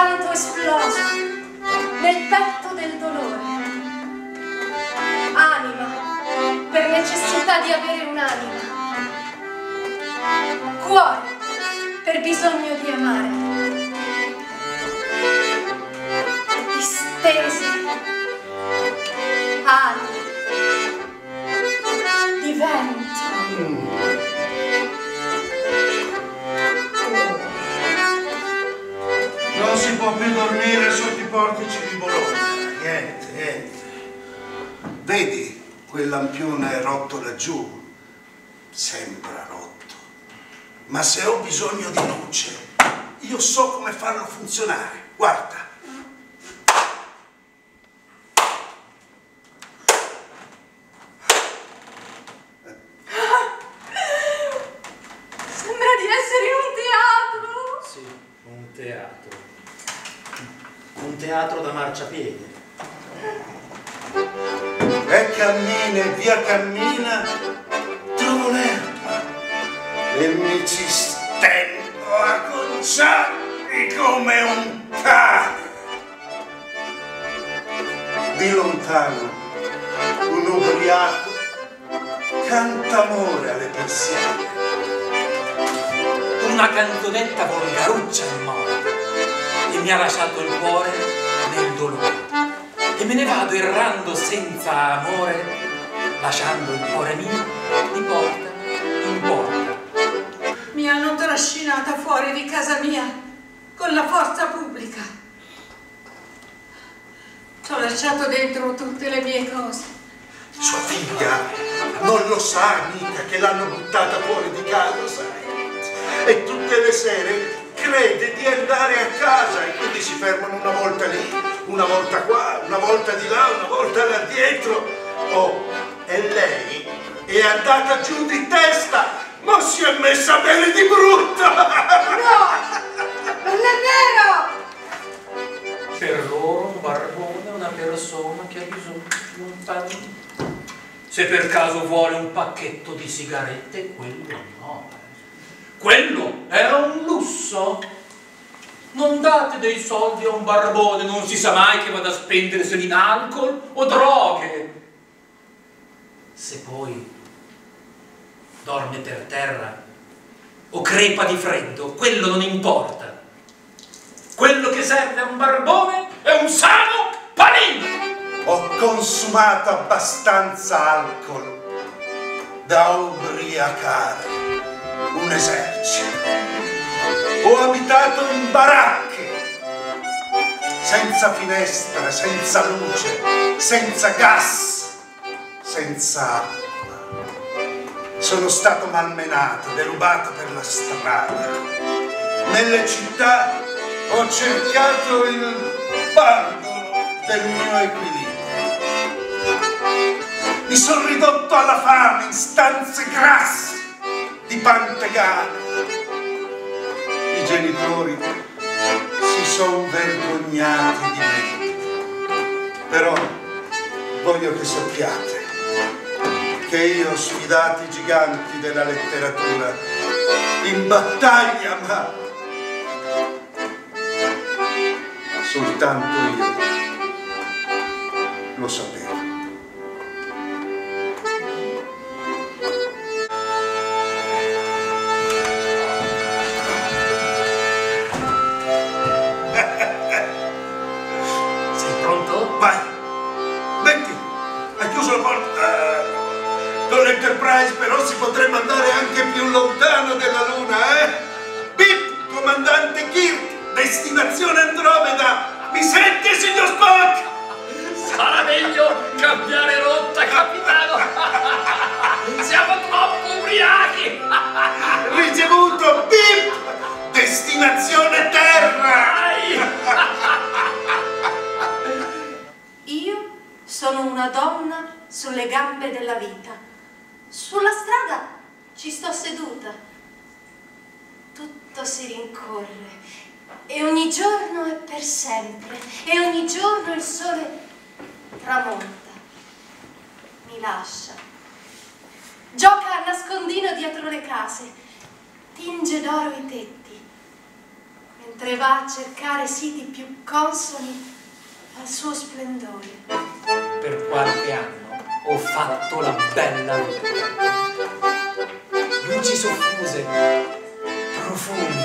canto esploso nel petto del dolore. Anima, per necessità di avere un'anima. Cuore, per bisogno di amare. Distesi, ali, di vento. Non si può più dormire sotto i portici di Bologna, niente. Vedi quel lampione rotto laggiù? Sembra rotto, ma se ho bisogno di luce, io so come farlo funzionare. Guarda. Sembra di essere in un teatro. Sì, un teatro. Un teatro da marciapiede. E cammina e via cammina, trovo l'erba e mi ci stendo a conciarmi come un cane. Di lontano un ubriaco canta amore alle persiane. Una canzonetta volgaruccia in morte e mi ha lasciato il cuore nel dolore. E me ne vado errando senza amore, lasciando il cuore mio di porta in porta. Mi hanno trascinata fuori di casa mia con la forza pubblica. Ci ho lasciato dentro tutte le mie cose. Sua figlia non lo sa mica che l'hanno buttata fuori di casa, sai? E tutte le sere crede di andare a casa e quindi si fermano una volta lì, una volta qua, una volta di là, una volta là dietro. Oh, e lei è andata giù di testa, ma si è messa bene di brutto! No! Non è vero! Per loro un barbone è una persona che ha bisogno di un panino. Se per caso vuole un pacchetto di sigarette, quello no. Quello è un lusso. Non date dei soldi a un barbone, non si sa mai che vada a spenderseli in alcol o droghe. Se poi dorme per terra o crepa di freddo, quello non importa. Quello che serve a un barbone è un sano panino. Ho consumato abbastanza alcol da ubriacare un esercito. Ho abitato in baracche, senza finestre, senza luce, senza gas, senza acqua. Sono stato malmenato, derubato per la strada. Nelle città ho cercato il bandolo del mio equilibrio. Mi sono ridotto alla fame in stanze grasse di pantegane. I genitori si sono vergognati di me. Però voglio che sappiate che io ho sfidato i giganti della letteratura in battaglia, ma soltanto io lo sapevo. Sei pronto? Vai, metti, hai chiuso la porta. Con l'Enterprise però si potrebbe andare anche più lontano della Luna, eh? Bip, comandante Kirk, destinazione Andromeda. Mi sente, signor Spock? Sarà meglio cambiare rotta, capitano. Siamo troppo ubriachi. Ricevuto, bip, destinazione Terra. Io sono una donna sulle gambe della vita. Sulla strada ci sto seduta. Tutto si rincorre e ogni giorno è per sempre e ogni giorno il sole tramonta, mi lascia, gioca a nascondino dietro le case, tinge d'oro i tetti, mentre mentre va a cercare siti più consoni al suo splendore. Per qualche anno ho fatto la bella vita. Luci soffuse, profumi,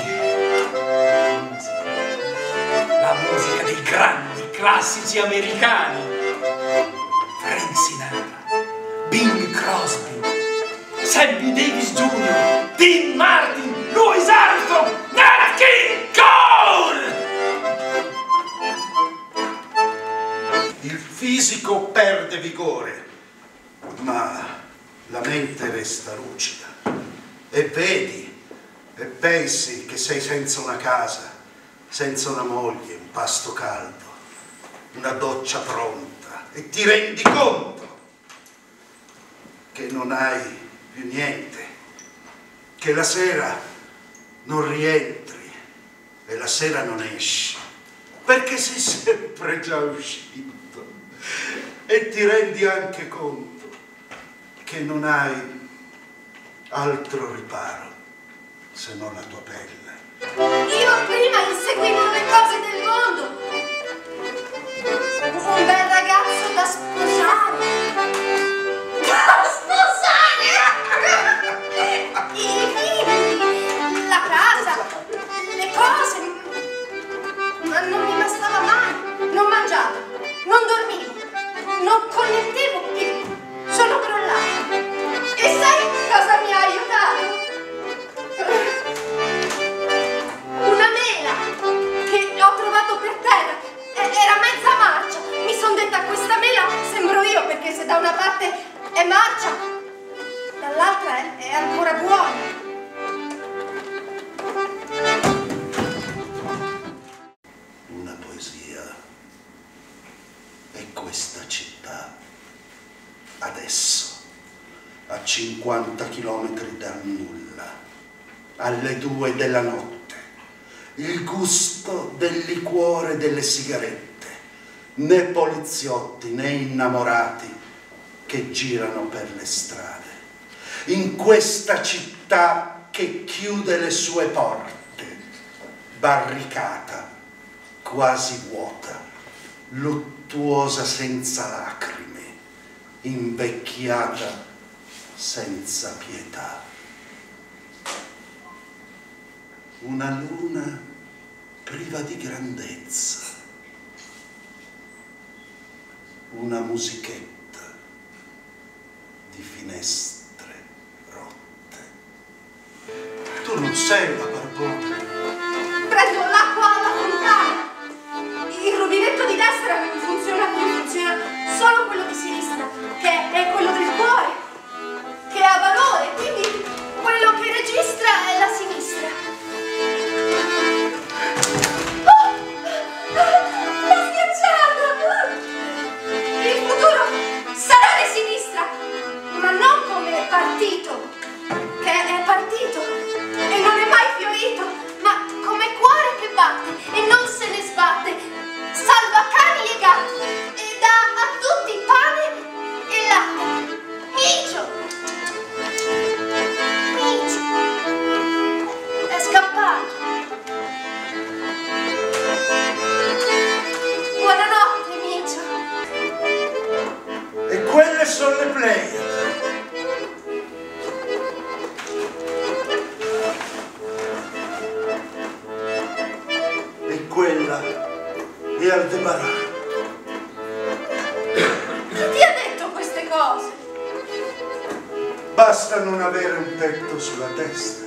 la musica dei grandi classici americani. Frank Sinatra, Bing Crosby, Sammy Davis Jr., Dean Martin, Louis Armstrong, Nat King Cole! Il fisico perde vigore, ma la mente resta lucida. E vedi, e pensi che sei senza una casa, senza una moglie, un pasto caldo, una doccia pronta, e ti rendi conto che non hai più niente, che la sera non rientri e la sera non esci, perché sei sempre già uscito, e ti rendi anche conto che non hai altro riparo se non la tua pelle. Io prima inseguivo le cose del mondo, un bel ragazzo da sposare, i figli, la casa, le cose, ma non mi bastava mai. Non mangiavo, non dormivo, non connettevo più, sono crollata. E sai cosa mi ha aiutato? Una mela che ho trovato per terra, era mezza marcia. Mi sono detta, questa mela sembro io, perché se da una parte è marcia, dall'altra è ancora buona. Una poesia è questa città, adesso, a 50 chilometri dal nulla, alle 2 della notte, il gusto del liquore e delle sigarette, né poliziotti né innamorati che girano per le strade. In questa città che chiude le sue porte, barricata, quasi vuota, luttuosa senza lacrime, invecchiata senza pietà. Una luna priva di grandezza, una musichetta di finestre rotte. Tu non sei una barbona. Prendo l'acqua alla fontana. Il rubinetto di destra non funziona più, funziona solo quello di sinistra, che è quello del cuore, che ha valore, quindi quello che registra è la sinistra. Oh! L'ho schiacciato! Il futuro sarà di sinistra, ma non come partito, che è partito e non è mai fiorito, ma come cuore che batte e non se ne sbatte, salva cani e gatti e dà a tutti pane e latte. Micio! Micio! È scappato. Buonanotte, Micio. E quelle sono le Pleiadi. E quella è Aldebaran. Chi ti ha detto queste cose? Basta non avere un tetto sulla testa